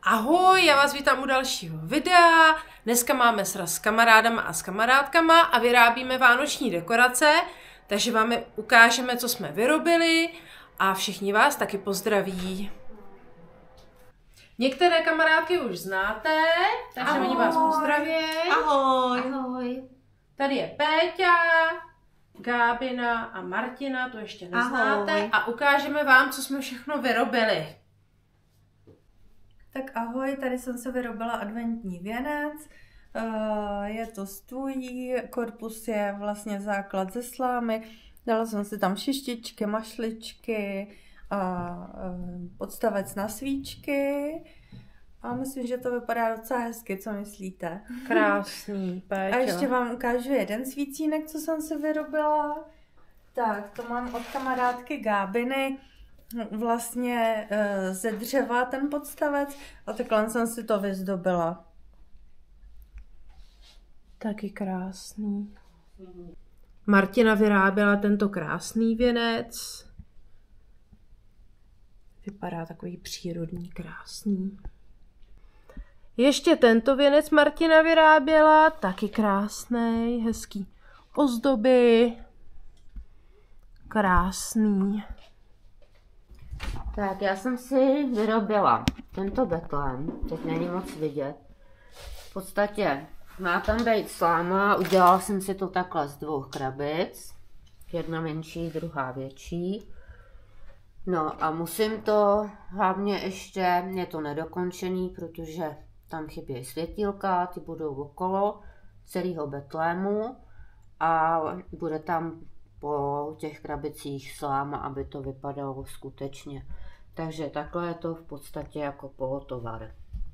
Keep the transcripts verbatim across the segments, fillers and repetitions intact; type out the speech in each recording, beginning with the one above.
Ahoj, já vás vítám u dalšího videa. Dneska máme sraz s kamarádama a s kamarádkama a vyrábíme vánoční dekorace, takže vám ukážeme, co jsme vyrobili a všichni vás taky pozdraví. Některé kamarádky už znáte, takže Ahoj. oni vás pozdraví. Ahoj. Ahoj. Tady je Péťa, Gábina a Martina, to ještě neznáte. Ahoj. A ukážeme vám, co jsme všechno vyrobili. Tak ahoj, tady jsem se vyrobila adventní věnec. Je to stůj, korpus je vlastně základ ze slámy. Dala jsem si tam šištičky, mašličky a podstavec na svíčky. A myslím, že to vypadá docela hezky, co myslíte? Krásný, Péťa. A ještě vám ukážu jeden svícínek, co jsem si vyrobila. Tak, to mám od kamarádky Gábiny. Vlastně e, ze dřeva ten podstavec a takhle jsem si to vyzdobila. Taky krásný. Martina vyráběla tento krásný věnec. Vypadá takový přírodní, krásný. Ještě tento věnec Martina vyráběla, taky krásný, hezký ozdoby. Krásný. Tak já jsem si vyrobila tento betlém, teď není moc vidět. V podstatě má tam být sláma, udělala jsem si to takhle z dvou krabic. Jedna menší, druhá větší. No a musím to, hlavně ještě, je to nedokončený, protože tam chybějí světílka, ty budou okolo celého betlému a bude tam po těch krabicích sláma, aby to vypadalo skutečně. Takže takhle je to v podstatě jako polotovar.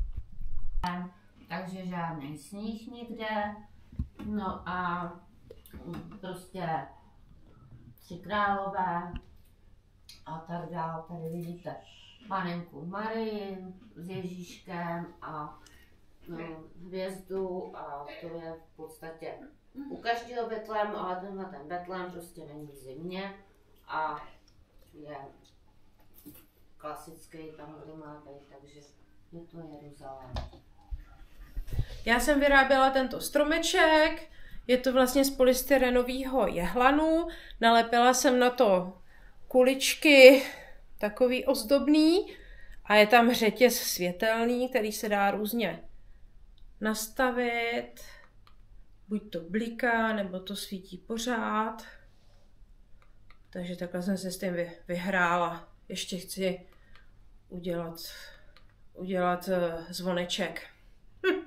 Takže žádný sníh nikde. No a prostě tři králové a tak dále. Tady vidíte panenku Marii s Ježíškem a no, hvězdu a to je v podstatě u každého betlému, ale tenhle ten betlém prostě není v zimě a je klasický tam, kde má být, takže je to Jeruzalém. Já jsem vyráběla tento stromeček, je to vlastně z polystyrenového jehlanu, nalepila jsem na to kuličky, takový ozdobný a je tam řetěz světelný, který se dá různě nastavit. Buď to bliká, nebo to svítí pořád. Takže takhle jsem se s tím vy, vyhrála. Ještě chci udělat, udělat uh, zvoneček. Hm.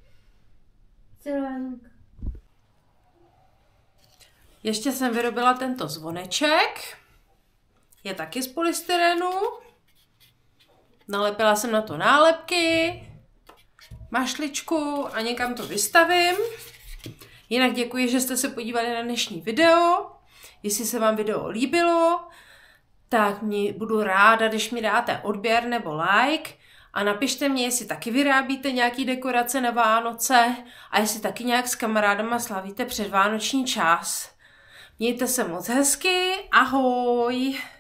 Ještě jsem vyrobila tento zvoneček. Je taky z polystyrenu. Nalepila jsem na to nálepky, mašličku a někam to vystavím. Jinak děkuji, že jste se podívali na dnešní video. Jestli se vám video líbilo, tak mě budu ráda, když mi dáte odběr nebo like. A napište mě, jestli taky vyrábíte nějaký dekorace na Vánoce a jestli taky nějak s kamarádama slavíte předvánoční čas. Mějte se moc hezky, ahoj!